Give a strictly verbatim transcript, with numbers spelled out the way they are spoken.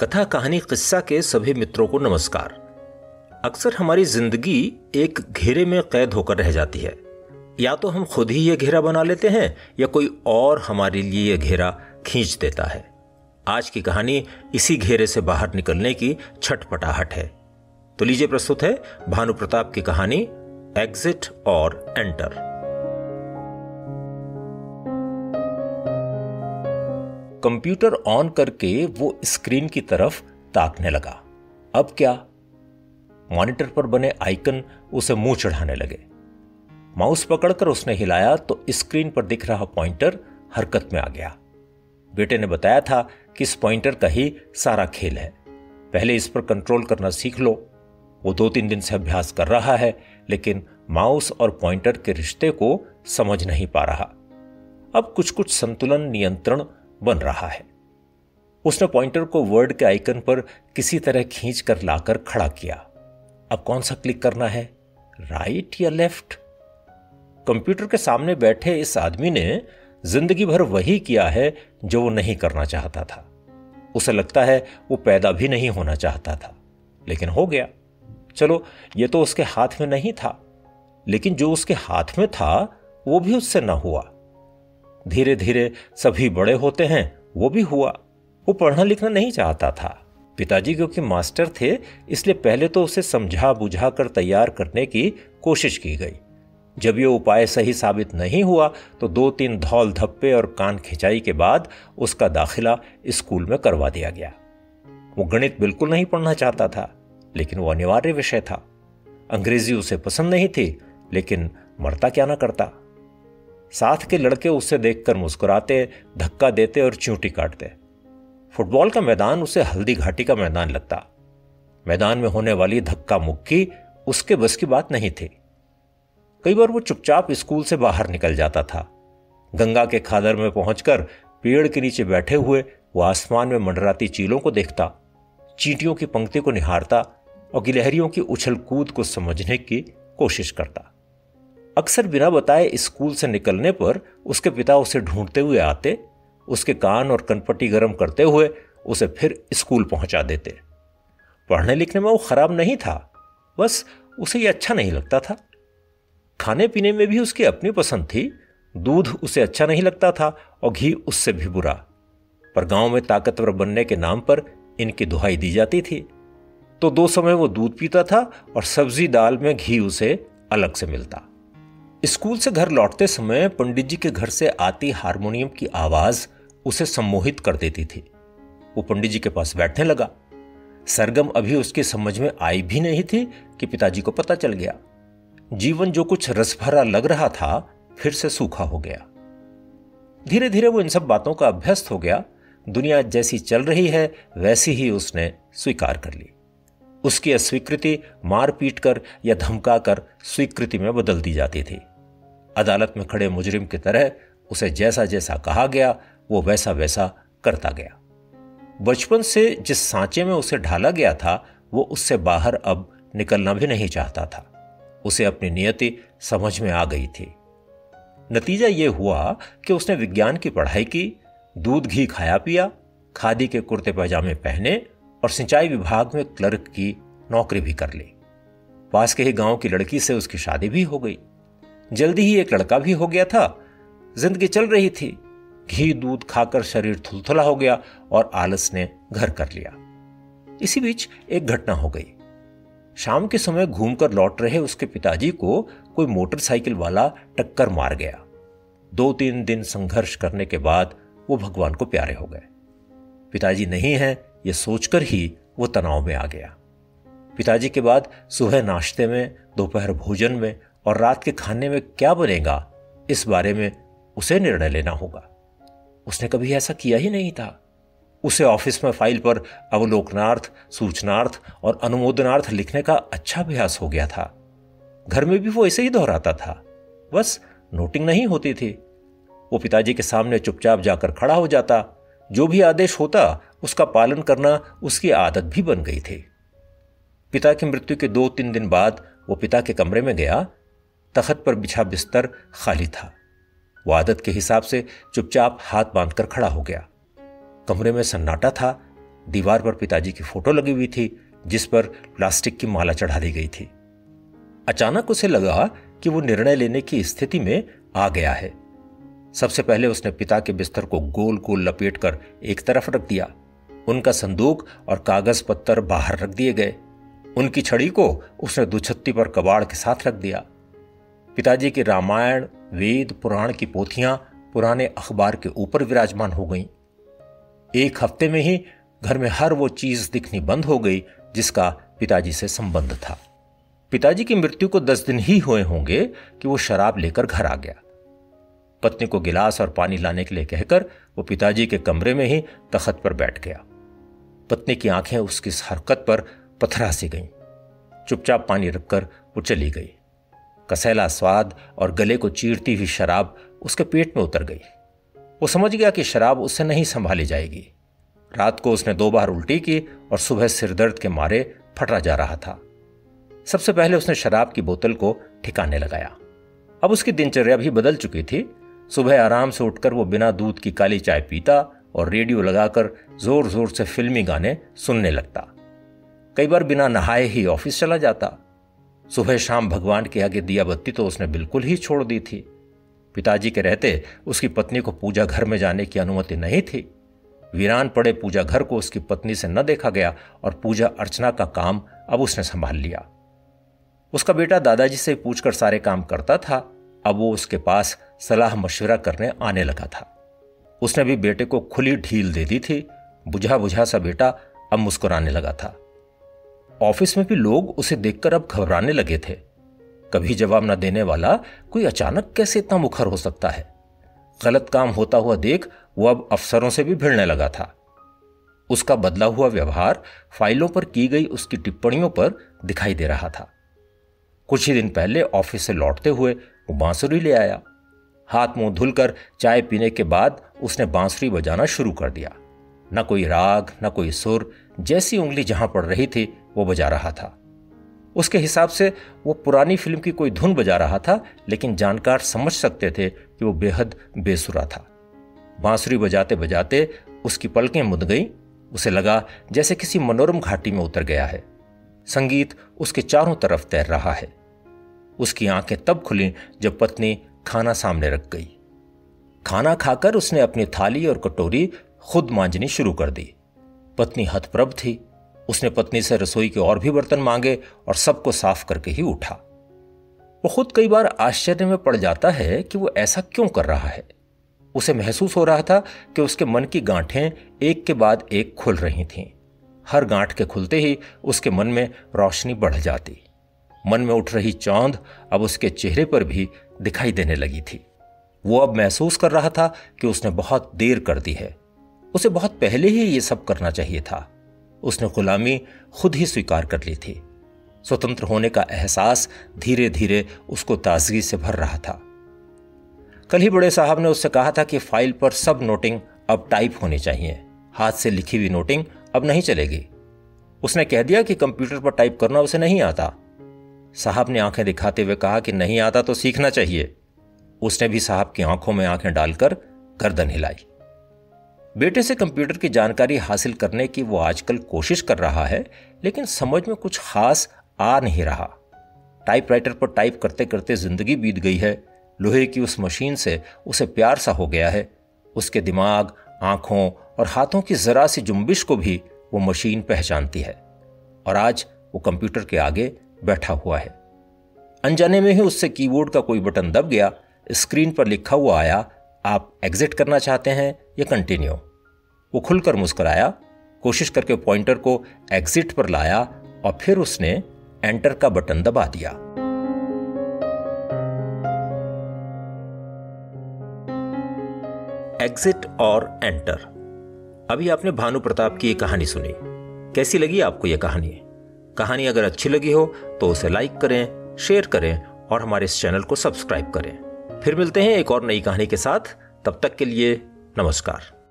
कथा कहानी किस्सा के सभी मित्रों को नमस्कार। अक्सर हमारी जिंदगी एक घेरे में कैद होकर रह जाती है। या तो हम खुद ही ये घेरा बना लेते हैं या कोई और हमारे लिए ये घेरा खींच देता है। आज की कहानी इसी घेरे से बाहर निकलने की छटपटाहट है। तो लीजिए प्रस्तुत है भानु प्रताप की कहानी एग्जिट और एंटर। कंप्यूटर ऑन करके वो स्क्रीन की तरफ ताकने लगा। अब क्या? मॉनिटर पर बने आइकन उसे मुंह चढ़ाने लगे। माउस पकड़कर उसने हिलाया तो स्क्रीन पर दिख रहा पॉइंटर हरकत में आ गया। बेटे ने बताया था कि इस पॉइंटर का ही सारा खेल है, पहले इस पर कंट्रोल करना सीख लो। वो दो तीन दिन से अभ्यास कर रहा है, लेकिन माउस और पॉइंटर के रिश्ते को समझ नहीं पा रहा। अब कुछ कुछ संतुलन नियंत्रण बन रहा है। उसने पॉइंटर को वर्ड के आइकन पर किसी तरह खींच कर लाकर खड़ा किया। अब कौन सा क्लिक करना है, राइट या लेफ्ट? कंप्यूटर के सामने बैठे इस आदमी ने जिंदगी भर वही किया है जो वो नहीं करना चाहता था। उसे लगता है वो पैदा भी नहीं होना चाहता था, लेकिन हो गया। चलो, ये तो उसके हाथ में नहीं था, लेकिन जो उसके हाथ में था वो भी उससे न हुआ। धीरे धीरे सभी बड़े होते हैं, वो भी हुआ। वो पढ़ना लिखना नहीं चाहता था। पिताजी क्योंकि मास्टर थे, इसलिए पहले तो उसे समझा बुझा कर तैयार करने की कोशिश की गई। जब ये उपाय सही साबित नहीं हुआ तो दो तीन धौल धप्पे और कान खिंचाई के बाद उसका दाखिला स्कूल में करवा दिया गया। वो गणित बिल्कुल नहीं पढ़ना चाहता था, लेकिन वो अनिवार्य विषय था। अंग्रेजी उसे पसंद नहीं थी, लेकिन मरता क्या ना करता। साथ के लड़के उससे देखकर मुस्कुराते, धक्का देते और चींटी काटते। फुटबॉल का मैदान उसे हल्दी घाटी का मैदान लगता। मैदान में होने वाली धक्का मुक्की उसके बस की बात नहीं थी। कई बार वो चुपचाप स्कूल से बाहर निकल जाता था। गंगा के खादर में पहुंचकर पेड़ के नीचे बैठे हुए वो आसमान में मंडराती चीलों को देखता, चींटियों की पंक्ति को निहारता और गिलहरियों की उछल कूद को समझने की कोशिश करता। अक्सर बिना बताए स्कूल से निकलने पर उसके पिता उसे ढूंढते हुए आते, उसके कान और कनपट्टी गर्म करते हुए उसे फिर स्कूल पहुंचा देते। पढ़ने लिखने में वो खराब नहीं था, बस उसे ये अच्छा नहीं लगता था। खाने पीने में भी उसकी अपनी पसंद थी। दूध उसे अच्छा नहीं लगता था और घी उससे भी बुरा। पर गांव में ताकतवर बनने के नाम पर इनकी दुहाई दी जाती थी, तो दो समय वो दूध पीता था और सब्जी दाल में घी उसे अलग से मिलता। स्कूल से घर लौटते समय पंडित जी के घर से आती हारमोनियम की आवाज उसे सम्मोहित कर देती थी। वो पंडित जी के पास बैठने लगा। सरगम अभी उसकी समझ में आई भी नहीं थी कि पिताजी को पता चल गया। जीवन जो कुछ रस भरा लग रहा था, फिर से सूखा हो गया। धीरे धीरे वो इन सब बातों का अभ्यस्त हो गया। दुनिया जैसी चल रही है वैसी ही उसने स्वीकार कर ली। उसकी अस्वीकृति मार पीट कर या धमका कर स्वीकृति में बदल दी जाती थी। अदालत में खड़े मुजरिम की तरह उसे जैसा जैसा कहा गया वो वैसा वैसा करता गया। बचपन से जिस सांचे में उसे ढाला गया था, वो उससे बाहर अब निकलना भी नहीं चाहता था। उसे अपनी नियति समझ में आ गई थी। नतीजा ये हुआ कि उसने विज्ञान की पढ़ाई की, दूध घी खाया पिया, खादी के कुर्ते पैजामे पहने और सिंचाई विभाग में क्लर्क की नौकरी भी कर ली। पास के ही गांव की लड़की से उसकी शादी भी हो गई। जल्दी ही एक लड़का भी हो गया था। जिंदगी चल रही थी। घी दूध खाकर शरीर थुलथुला हो गया और आलस ने घर कर लिया। इसी बीच एक घटना हो गई। शाम के समय घूमकर लौट रहे उसके पिताजी को कोई मोटरसाइकिल वाला टक्कर मार गया। दो तीन दिन संघर्ष करने के बाद वो भगवान को प्यारे हो गए। पिताजी नहीं है ये सोचकर ही वो तनाव में आ गया। पिताजी के बाद सुबह नाश्ते में, दोपहर भोजन में और रात के खाने में क्या बनेगा, इस बारे में उसे निर्णय लेना होगा। उसने कभी ऐसा किया ही नहीं था। उसे ऑफिस में फाइल पर अवलोकनार्थ, सूचनार्थ और अनुमोदनार्थ लिखने का अच्छा अभ्यास हो गया था। घर में भी वो ऐसे ही दोहराता था, बस नोटिंग नहीं होती थी। वो पिताजी के सामने चुपचाप जाकर खड़ा हो जाता। जो भी आदेश होता उसका पालन करना उसकी आदत भी बन गई थी। पिता की मृत्यु के दो तीन दिन बाद वो पिता के कमरे में गया। तख्त पर बिछा बिस्तर खाली था। वो आदत के हिसाब से चुपचाप हाथ बांधकर खड़ा हो गया। कमरे में सन्नाटा था, दीवार पर पिताजी की फोटो लगी हुई थी जिस पर प्लास्टिक की माला चढ़ा दी गई थी। अचानक उसे लगा कि वो निर्णय लेने की स्थिति में आ गया है। सबसे पहले उसने पिता के बिस्तर को गोल गोल लपेट कर एक तरफ रख दिया। उनका संदूक और कागज पत्तर बाहर रख दिए गए। उनकी छड़ी को उसने दुछत्ती पर कबाड़ के साथ रख दिया। पिताजी की रामायण, वेद, पुराण की पोथियां पुराने अखबार के ऊपर विराजमान हो गईं। एक हफ्ते में ही घर में हर वो चीज दिखनी बंद हो गई जिसका पिताजी से संबंध था। पिताजी की मृत्यु को दस दिन ही हुए होंगे कि वो शराब लेकर घर आ गया। पत्नी को गिलास और पानी लाने के लिए कहकर वो पिताजी के कमरे में ही तख्त पर बैठ गया। पत्नी की आंखें उसकी इस हरकत पर पथरा सी गईं। चुपचाप पानी रखकर वो चली गई। कसैला स्वाद और गले को चीरती हुई शराब उसके पेट में उतर गई। वो समझ गया कि शराब उससे नहीं संभाली जाएगी। रात को उसने दो बार उल्टी की और सुबह सिरदर्द के मारे फटा जा रहा था। सबसे पहले उसने शराब की बोतल को ठिकाने लगाया। अब उसकी दिनचर्या भी बदल चुकी थी। सुबह आराम से उठकर वो बिना दूध की काली चाय पीता और रेडियो लगाकर जोर जोर से फिल्मी गाने सुनने लगता। कई बार बिना नहाए ही ऑफिस चला जाता। सुबह शाम भगवान के आगे दिया बत्ती तो उसने बिल्कुल ही छोड़ दी थी। पिताजी के रहते उसकी पत्नी को पूजा घर में जाने की अनुमति नहीं थी। वीरान पड़े पूजा घर को उसकी पत्नी से न देखा गया और पूजा अर्चना का काम अब उसने संभाल लिया। उसका बेटा दादाजी से पूछकर सारे काम करता था। अब वो उसके पास सलाह मशवरा करने आने लगा था। उसने भी बेटे को खुली ढील दे दी थी। बुझा बुझा सा बेटा अब मुस्कुराने लगा था। ऑफिस में भी लोग उसे देखकर अब घबराने लगे थे। कभी जवाब न देने वाला कोई अचानक कैसे इतना मुखर हो सकता है। गलत काम होता हुआ देख वो अब अफसरों से भी भिड़ने लगा था। उसका बदला हुआ व्यवहार फाइलों पर की गई उसकी टिप्पणियों पर दिखाई दे रहा था। कुछ ही दिन पहले ऑफिस से लौटते हुए वो बांसुरी ले आया। हाथ मुंह धुलकर चाय पीने के बाद उसने बांसुरी बजाना शुरू कर दिया। न कोई राग, न कोई सुर, जैसी उंगली जहां पड़ रही थी वो बजा रहा था। उसके हिसाब से वो पुरानी फिल्म की कोई धुन बजा रहा था, लेकिन जानकार समझ सकते थे कि वो बेहद बेसुरा था। बांसुरी बजाते बजाते उसकी पलकें मुद गईं। उसे लगा जैसे किसी मनोरम घाटी में उतर गया है। संगीत उसके चारों तरफ तैर रहा है। उसकी आंखें तब खुलीं जब पत्नी खाना सामने रख गई। खाना खाकर उसने अपनी थाली और कटोरी खुद मांजनी शुरू कर दी। पत्नी हतप्रभ थी। उसने पत्नी से रसोई के और भी बर्तन मांगे और सबको साफ करके ही उठा। वो खुद कई बार आश्चर्य में पड़ जाता है कि वो ऐसा क्यों कर रहा है। उसे महसूस हो रहा था कि उसके मन की गांठें एक के बाद एक खुल रही थीं। हर गांठ के खुलते ही उसके मन में रोशनी बढ़ जाती। मन में उठ रही चौंध अब उसके चेहरे पर भी दिखाई देने लगी थी। वो अब महसूस कर रहा था कि उसने बहुत देर कर दी है। उसे बहुत पहले ही ये सब करना चाहिए था। उसने गुलामी खुद ही स्वीकार कर ली थी। स्वतंत्र होने का एहसास धीरे धीरे उसको ताजगी से भर रहा था। कल ही बड़े साहब ने उससे कहा था कि फाइल पर सब नोटिंग अब टाइप होनी चाहिए। हाथ से लिखी हुई नोटिंग अब नहीं चलेगी। उसने कह दिया कि कंप्यूटर पर टाइप करना उसे नहीं आता। साहब ने आंखें दिखाते हुए कहा कि नहीं आता तो सीखना चाहिए। उसने भी साहब की आंखों में आंखें डालकर गर्दन हिलाई। बेटे से कंप्यूटर की जानकारी हासिल करने की वो आजकल कोशिश कर रहा है, लेकिन समझ में कुछ खास आ नहीं रहा। टाइपराइटर पर टाइप करते करते जिंदगी बीत गई है। लोहे की उस मशीन से उसे प्यार सा हो गया है। उसके दिमाग, आंखों और हाथों की जरा सी जुम्बिश को भी वो मशीन पहचानती है। और आज वो कंप्यूटर के आगे बैठा हुआ है। अनजाने में ही उससे कीबोर्ड का कोई बटन दब गया। स्क्रीन पर लिखा हुआ आया, आप एग्जिट करना चाहते हैं या कंटिन्यू। वो खुलकर मुस्कुराया, कोशिश करके पॉइंटर को एग्जिट पर लाया और फिर उसने एंटर का बटन दबा दिया। एग्जिट और एंटर। अभी आपने भानु प्रताप की ये कहानी सुनी। कैसी लगी आपको ये कहानी? कहानी अगर अच्छी लगी हो तो उसे लाइक करें, शेयर करें और हमारे इस चैनल को सब्सक्राइब करें। फिर मिलते हैं एक और नई कहानी के साथ। तब तक के लिए नमस्कार।